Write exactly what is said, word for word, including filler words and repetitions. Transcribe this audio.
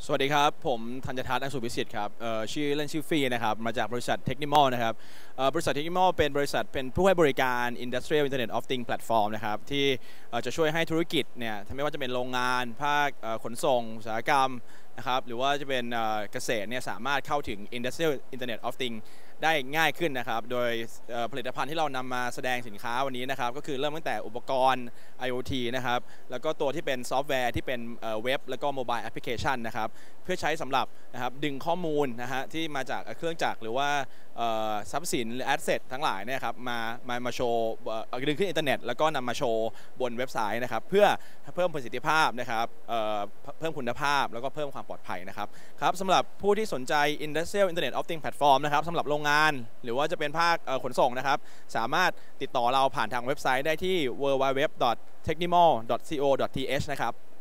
สวัสดีครับผมธัญทัศน์อังสุพิสิทธิ์ครับชื่อเล่นชื่อฟีนะครับมาจากบริษัทเทคนิมอลนะครับบริษัทเทคนิมอลเป็นบริษัทเป็นผู้ให้บริการ Industrial Internet of Things Platform นะครับที่จะช่วยให้ธุรกิจเนี่ยไม่ว่าจะเป็นโรงงานภาคขนส่งอุตสาหกรรมนะครับหรือว่าจะเป็นเกษตรเนี่ยสามารถเข้าถึง Industrial Internet of Things ได้ง่ายขึ้นนะครับโดยผลิตภัณฑ์ที่เรานำมาแสดงสินค้าวันนี้นะครับก็คือเริ่มตั้งแต่อุปกรณ์ ไอ โอ ที นะครับแล้วก็ตัวที่เป็นซอฟต์แวร์ที่เป็นเว็บแล้วก็โมบายแอปพลิเคชันนะครับเพื่อใช้สำหรับนะครับดึงข้อมูลนะฮะที่มาจากเครื่องจักรหรือว่าทรัพย์สินหรือแอสเซททั้งหลายเนี่ยครับมามามาโชว์ดึงขึ้นอินเทอร์เน็ตแล้วก็นำมาโชว์บนเว็บไซต์นะครับเพื่อเพิ่มประสิทธิภาพนะครับเพิ่มคุณภาพแล้วก็เพิ่มความปลอดภัยนะครับครับสำหรับผู้ที่สนใจ Industrial Internet of Things Platform นะครับสำหรับโรงงานหรือว่าจะเป็นภาคขนส่งนะครับสามารถติดต่อเราผ่านทางเว็บไซต์ได้ที่ ดับเบิลยู ดับเบิลยู ดับเบิลยู ดอท เทคนิมอล ดอท ซี โอ ดอท ที เอช นะครับ